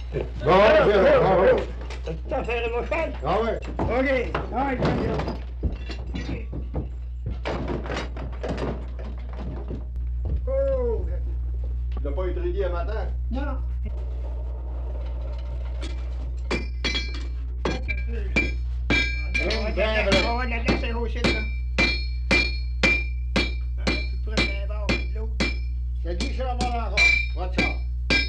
Bon, bravo. T'as fait mon cheval? Ah ouais. OK. Ah, oh! Tu n'as pas eu de rédit un matin? Non. On va de la glace et rocher, là. Tout près d'un bord de l'autre. Je te dis que je vais avoir encore. Watch out.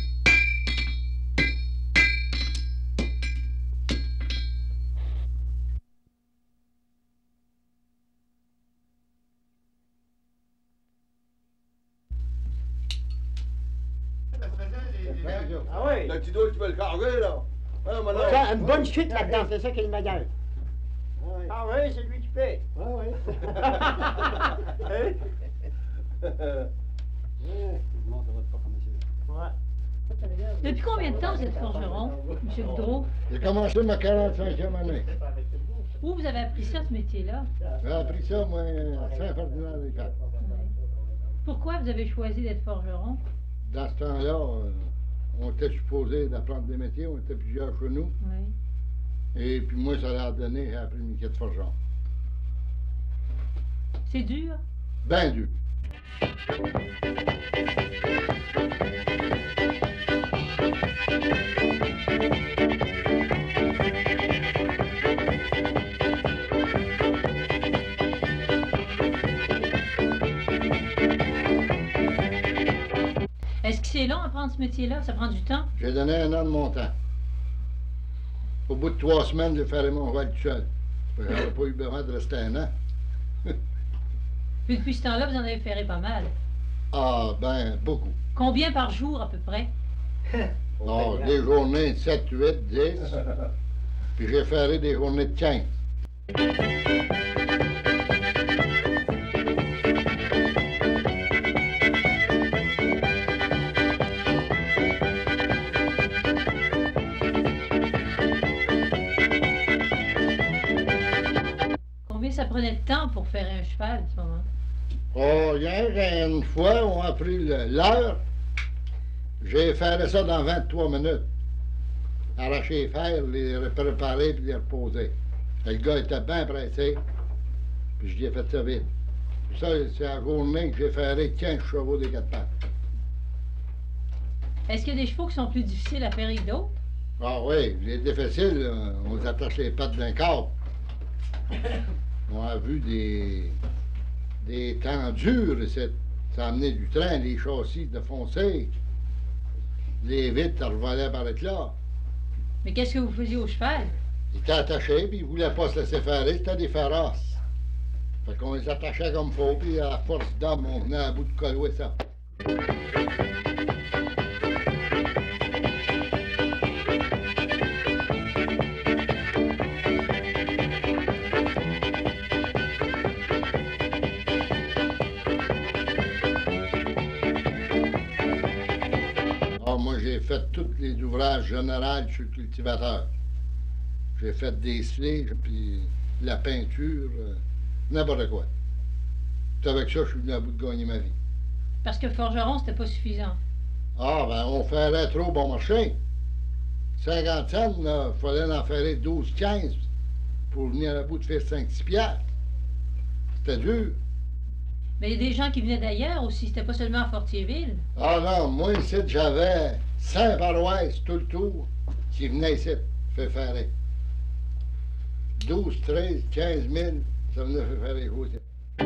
Ah oui? Le petit dos, tu peux le carrer, là. Hein, mon homme? Ça, une bonne chute là-dedans, c'est ça qui est le meilleur. Ah oui, c'est lui qui paie. Ah oui. Hein? Depuis combien de temps vous êtes forgeron, M. Boudreau? J'ai commencé ma 45e année. Où vous avez appris ça, ce métier-là? J'ai appris ça, moi, à Saint-Ferdinand-des-Quatre. Pourquoi vous avez choisi d'être forgeron? Dans ce temps-là, on était supposé d'apprendre des métiers, on était plusieurs chez nous. Oui. Et puis moi, ça l'a donné, j'ai appris le métier de forgeron. C'est dur? Ben dur. Est-ce que c'est long à apprendre ce métier-là? Ça prend du temps? J'ai donné 1 an de mon temps. Au bout de 3 semaines, j'ai ferré mon voile tout seul. J'aurais pas eu besoin de rester 1 an. Puis depuis ce temps-là, vous en avez ferré pas mal. Ah, ben, beaucoup. Combien par jour, à peu près? Oh, des journées de 7, 8, 10. Puis j'ai ferré des journées de 15. Combien ça prenait de temps pour faire un cheval, à ce moment? Oh, hier, une fois, on a pris l'heure. J'ai fait ça dans 23 minutes. Arracher les fers, les préparer puis les reposer. Et le gars était bien pressé. Puis je lui ai fait ça vite. Puis ça, c'est la journée que j'ai ferré 15 chevaux des 4 pattes. Est-ce qu'il y a des chevaux qui sont plus difficiles à faire que d'autres? Ah oui, les difficiles, on les attache les pattes d'un câble. On a vu des temps durs, ça a amené du train, les châssis de foncé. Les vitres, ça revolait par être là. Mais qu'est-ce que vous faisiez au cheval? Ils étaient attachés, puis ils voulaient pas se laisser ferrer, c'était des féroces. Fait qu'on les attachait comme faut, puis à force d'homme, on venait à bout de coller ça. J'ai fait tous les ouvrages généraux sur le cultivateur. J'ai fait des slés, puis la peinture, n'importe quoi. C'est avec ça que je suis venu à bout de gagner ma vie. Parce que forgeron, c'était pas suffisant. Ah, ben, on ferait trop bon marché. 50 cents, il fallait en faire 12-15 pour venir à bout de faire 5-6 piastres. C'était dur. Mais il y a des gens qui venaient d'ailleurs aussi, c'était pas seulement à Fortierville. Ah non, moi ici, j'avais 5 paroisses tout le tour qui venaient ici faire ferrer. 12, 13, 15 000, ça venait faire ferrer aussi.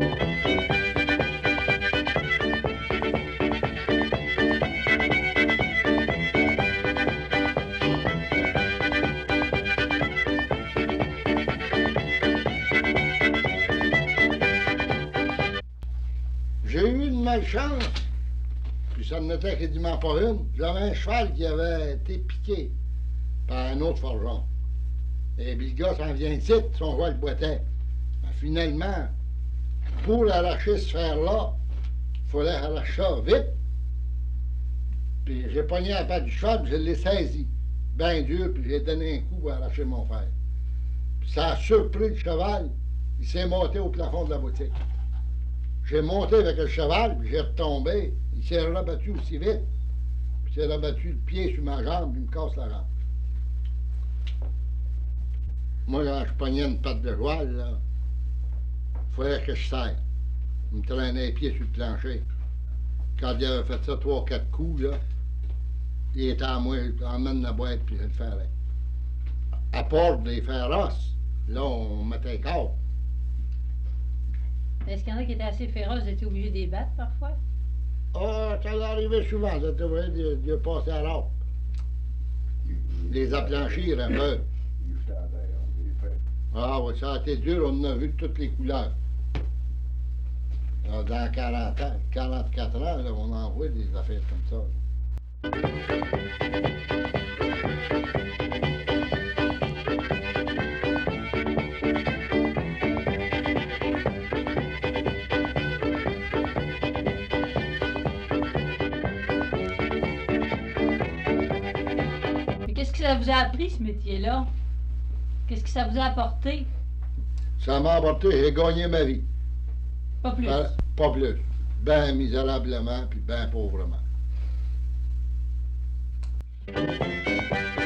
J'ai eu une malchance, puis ça n'était quasiment pas une. J'avais un cheval qui avait été piqué par un autre forgeron. Et puis le gars s'en vient ici, son cheval boitait. Ben, finalement, pour arracher ce fer-là, il fallait arracher ça vite. Puis j'ai pogné la patte du cheval, puis je l'ai saisi. Bien dur, puis j'ai donné un coup pour arracher mon fer. Puis ça a surpris le cheval. Il s'est monté au plafond de la boutique. J'ai monté avec le cheval, puis j'ai retombé. Il s'est rebattu aussi vite. Puis il s'est rabattu le pied sur ma jambe, il me casse la jambe. Moi, quand je pognais une patte de voile, là, il fallait que je serre. Il me traînait les pieds sur le plancher. Quand il avait fait ça 3-4 coups, là, il était à moi, il emmène la boîte puis je le ferais. À part des féroces, là, on mettait corps. Est-ce qu'il y en a qui étaient assez féroces, étaient obligés de les battre parfois? Ah, ça l'arrivait souvent, ça devrait de passer à l'autre. Les applanchir un peu. Ah oui, ça a été dur, on en a vu de toutes les couleurs. Alors, dans 40 ans, 44 ans, là, on en voit des affaires comme ça. Mais qu'est-ce que ça vous a appris, ce métier-là? Qu'est-ce que ça vous a apporté? Ça m'a apporté, j'ai gagné ma vie. Pas plus. Pas plus. Ben misérablement, puis ben pauvrement.